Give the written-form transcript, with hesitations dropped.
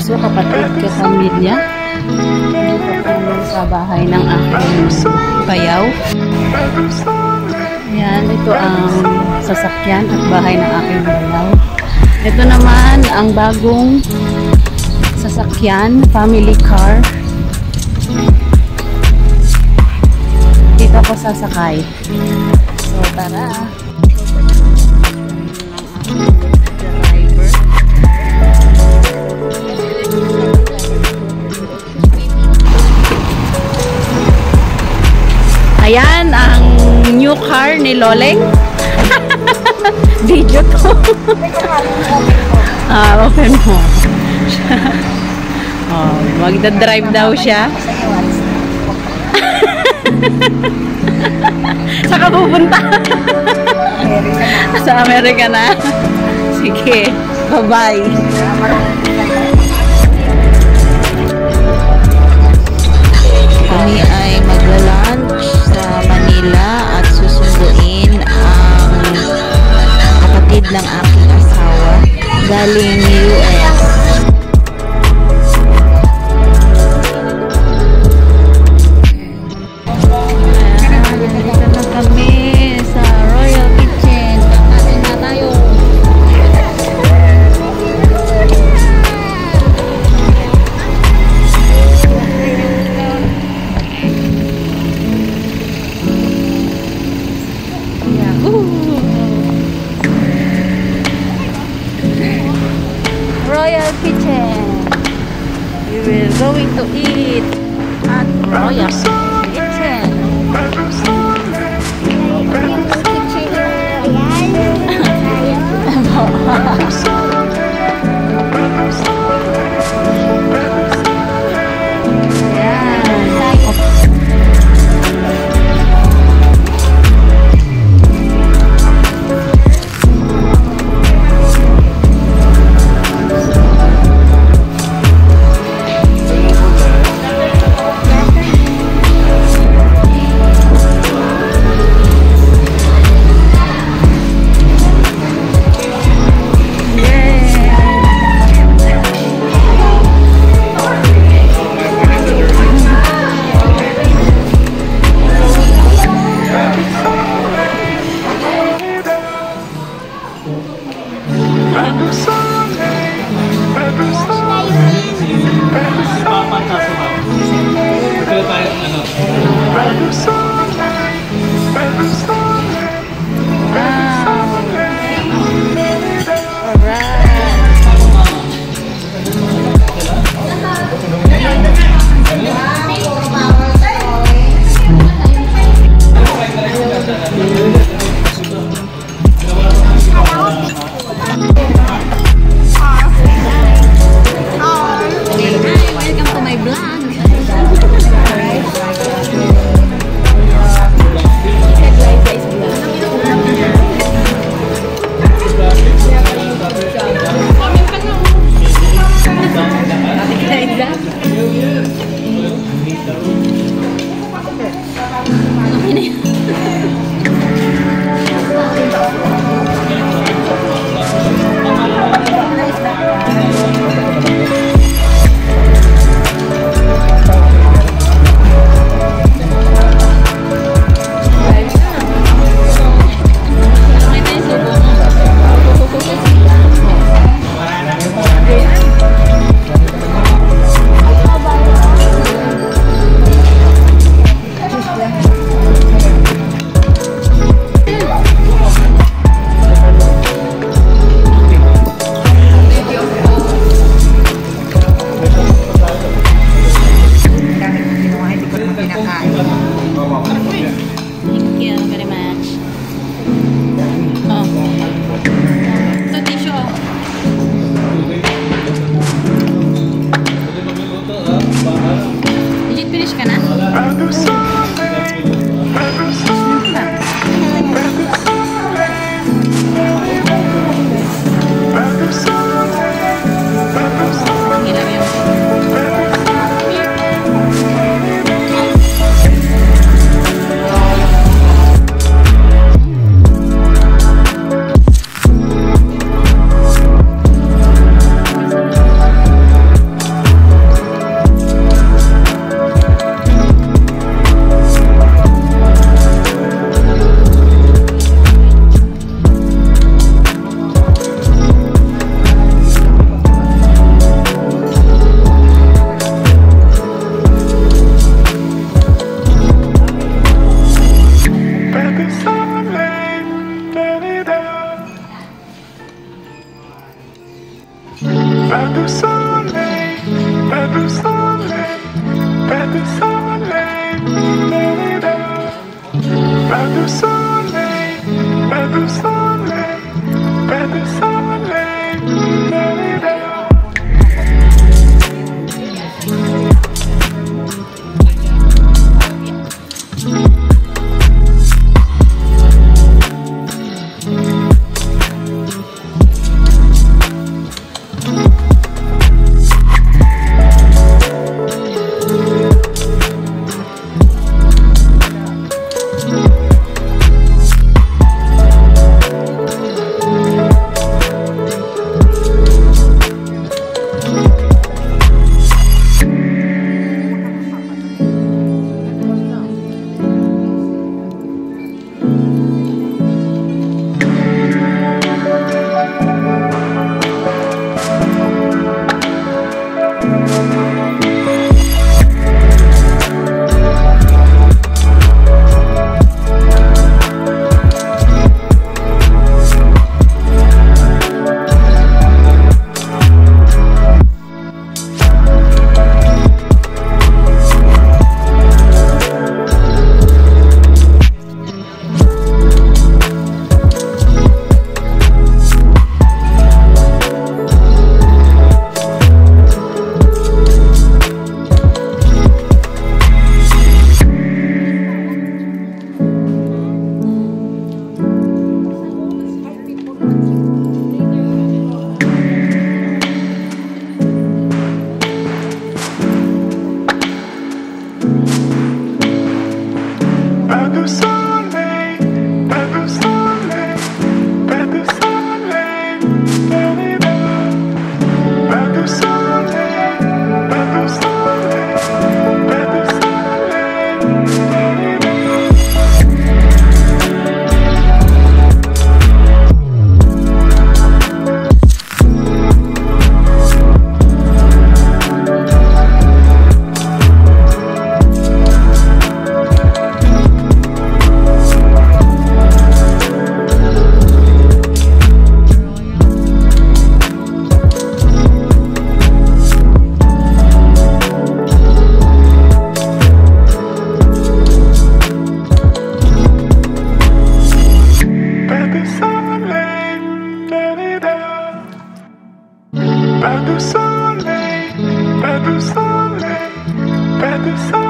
aso, kapatid, kapamilya. Dito kami sa bahay ng aking bayaw. Yan, ito ang sasakyan at bahay ng aking bayaw. Ito naman ang bagong sasakyan, family car. Dito ako sasakay. So, tara. Ayan ang new car ni Loleng. Video to. Open mo. Magdadrive daw siya. Saka pupunta? Sa Amerika na. Sige. Bye-bye. Kami ay magla-lunch sa Manila at susunduin ang kapatid ng aking asawa galing US. Nandito na kami sa Royal Kitchen. Kakain na tayo. Royal Kitchen. We will going to eat at Royal Kitchen. soleil, pas de soleil, pas de soleil, da-di-da. Pas de soleil, pas de soleil, pas de soleil, da-di-da. Pas de soleil, pas de soleil, pas de soleil, da-di-da. Pas de soleil, pas de soleil, pas de soleil.